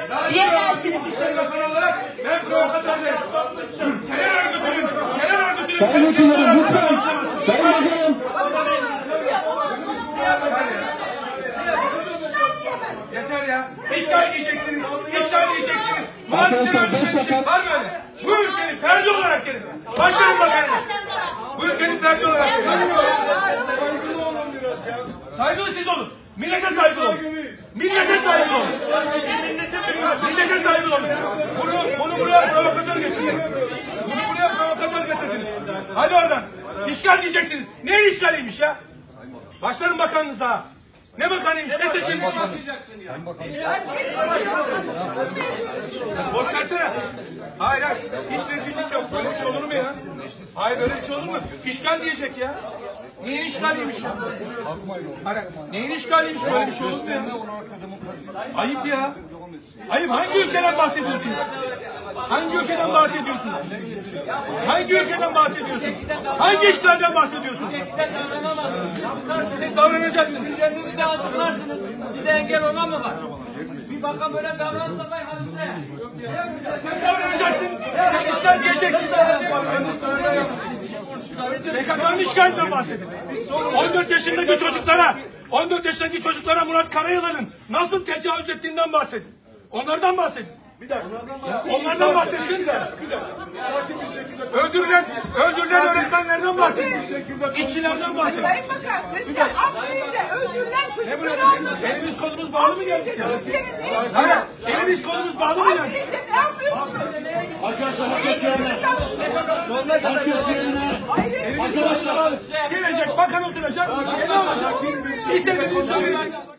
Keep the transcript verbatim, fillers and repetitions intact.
Diyemezsiniz. İçişleri Bakanı olarak ben provokatörlerim. Terör örgütünün, terör örgütünün Sayın Bakanım lütfen. Sayın Bakanım. Yeter ya. İşgal diyeceksiniz. İşgal diyeceksiniz. Arkadaşlar beş dakika. Var mı öyle? Bu ülkenin ferdi olarak gelin. Başkanım bakanım. Bu ülkenin ferdi olarak gelin. Saygılı olun biraz ya. Saygılı siz olun. Millete saygılı olun. Millete saygılı olun. Millete saygılı olun. Bunu, bunu buraya provokatör getirdiniz. Bunu buraya provokatör getirdiniz. Hadi oradan. İşgal diyeceksiniz. Ne işgaliymiş ya? Başlarım bakanınıza. Ne bakanıymış? Ne seçilmiş? Sayın Bakan. Boş versene. Hayır hayır. Hiç rezillik yok. Böyle bir şey olur mu ya? Hayır böyle bir şey olur mu? İşgal diyecek ya. Neyin işgaliymiş ya? Hayır, neyin işgaliymiş böyle bir şey olur mu ya? Ayıp ya. Ayıp. Hangi ülkeden bahsediyorsunuz? Hangi ülkeden bahsediyorsunuz? Hangi ülkeden bahsediyorsunuz? Hangi işlerden bahsediyorsunuz? Siz davranacaksınız. Kendinizi açıklarsınız. Size engel olan mı var? Bir bakan böyle davranırsa ben hadise. Sen davranacaksın. Sen işgal diyeceksin. P K K'nın işgalinden bahsedin. on dört yaşındaki çocuklara, on dört yaşındaki çocuklara Murat Karayılan'ın nasıl tecavüz ettiğinden bahsedin. Onlardan bahsedin. Bir dakika. Onlardan bahsedin de. Öldürülen, öldürülen öğretmenlerden bahsedin. İşçilerden bahsedin. Sayın Bakan, siz de Afrin'de öldürülen Ne bu ne? çocukları anlatın. Elimiz kolumuz bağlı mı geldik ya? Türkiye'nin ne işi Hayır, var? elimiz kolumuz bağlı mı geldik? Afrin'de ne yapıyorsunuz? Arkadaşlar herkes yerine. Herkes yerine. Gelecek bakan oturacak. Ne olacak? İstediğinizi söyleyin.